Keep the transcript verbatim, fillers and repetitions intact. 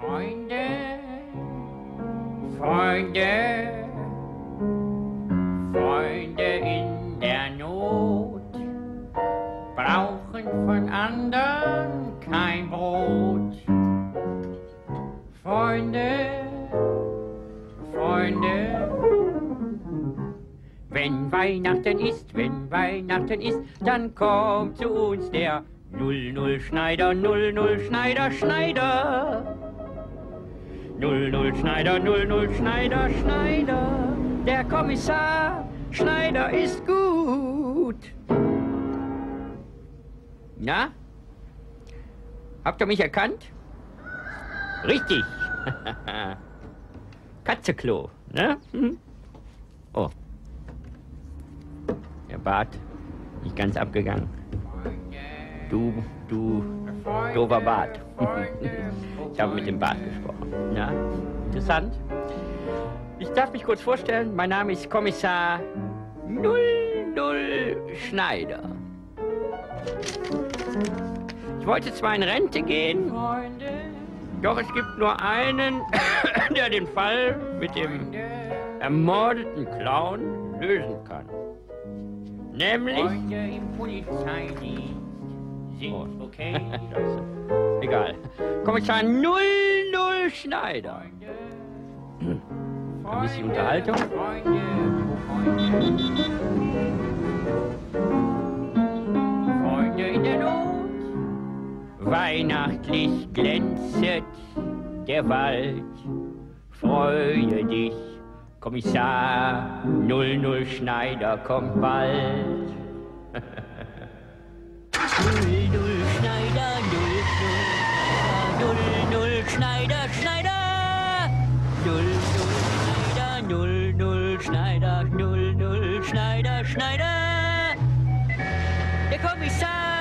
Freunde, Freunde, Freunde in der Not brauchen von anderen kein Brot. Freunde, Freunde, wenn Weihnachten ist, wenn Weihnachten ist, dann kommt zu uns der null null Schneider, null null Schneider, Schneider. null null Schneider, null null Schneider, Schneider. Der Kommissar Schneider ist gut. Na? Habt ihr mich erkannt? Richtig. Katzeklo, ne? Hm? Oh. Der Bart nicht ganz abgegangen. Du, du, doofer Bart. Ich habe mit dem Bart gesprochen. Na, interessant. Ich darf mich kurz vorstellen, mein Name ist Kommissar null null Schneider. Ich wollte zwar in Rente gehen, doch es gibt nur einen, der den Fall mit dem ermordeten Clown lösen kann. Nämlich... im Polizeidienst sind Oh. okay. Egal. Kommissar null null Schneider. Ein bisschen Unterhaltung. Freunde, Freunde. Freunde in der Not. Weihnachtlich glänzet der Wald. Freue dich, Kommissar null null Schneider kommt bald. null null Schneider, null null Schneider, Schneider. null null Schneider, null null Schneider, null null Schneider, Schneider. Der Kommissar